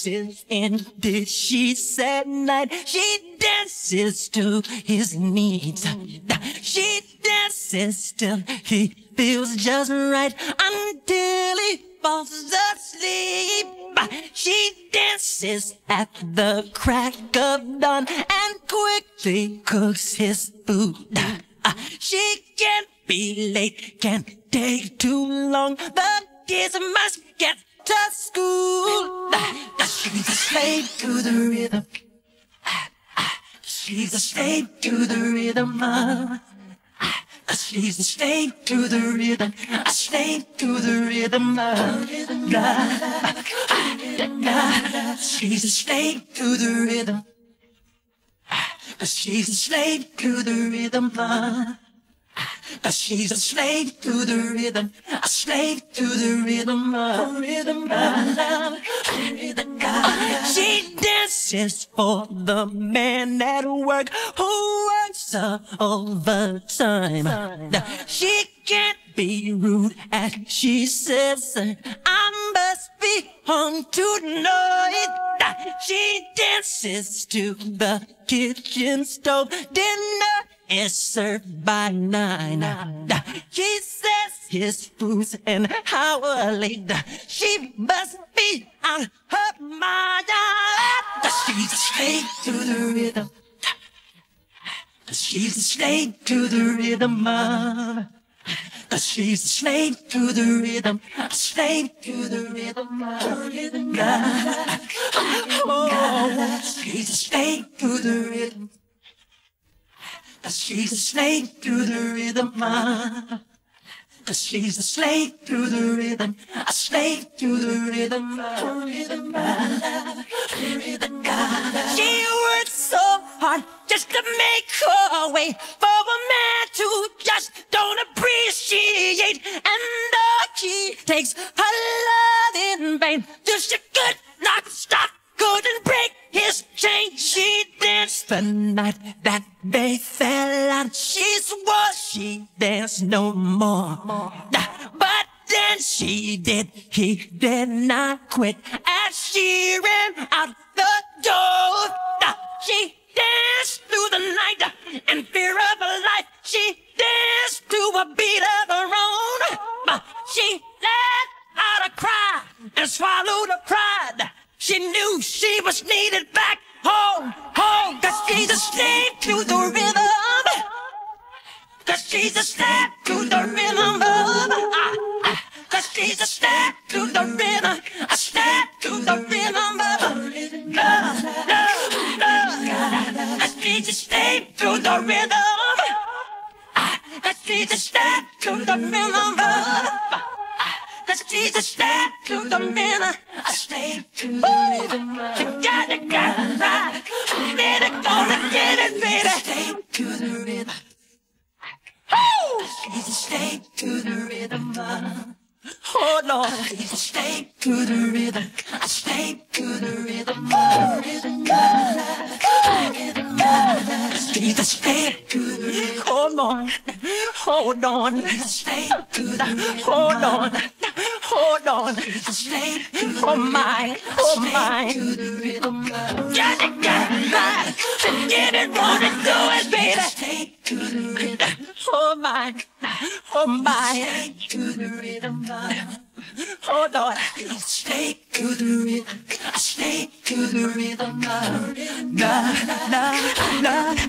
dances in this she said night. She dances to his needs. She dances till he feels just right until he falls asleep. She dances at the crack of dawn and quickly cooks his food. She can't be late, can't take too long. The kids must get to school. She's a slave to the rhythm. She's a slave to the rhythm. She's a slave to the rhythm. A slave to the rhythm. She's a slave to the rhythm. She's a slave to the rhythm. She's a slave to the rhythm, a slave to the rhythm, She dances for the man at work who works overtime. She can't be rude as she says, I must be home tonight. She dances to the kitchen stove. Dinner is served by 9. She says his food's an hour late. She must be out her mind. She's a slave to the rhythm. She's a slave to the rhythm. She's a slave to the rhythm. A slave to the rhythm. Oh, she's a slave to the rhythm. She's a slave to the rhythm. She's a slave to the rhythm. A slave to the rhythm. She works so hard just to make her way for a man to just don't appreciate. And he takes her love in vain till she could not stop, couldn't break his chain. She danced the night that they fell out. She swore she danced no more. But then she did, he did not quit. As she ran out the door, she danced through the night in fear of her life. She danced to a beat of her own. She let out a cry and swallowed her pride. She knew she was needed back home, home. 'Cause she's a slave to the rhythm. 'Cause she's a slave to the rhythm. 'Cause she's a slave to the rhythm. A slave to the rhythm. She's a slave to the rhythm. She's a slave to the rhythm. She's a slave to the rhythm, a slave to the rhythm. You gotta get it right, baby, gonna get it, baby. Slave to the rhythm. She's a slave to the rhythm. Oh Lord, she's a slave to the rhythm, a slave to the rhythm. She's a slave to the rhythm. Hold on, hold on. She's a slave to the rhythm. Hold on. Hold on, oh my, oh my. Got it right, get it, wanna do it, baby. Oh my, oh my. Hold on, stay to the rhythm, stay to the rhythm. La la la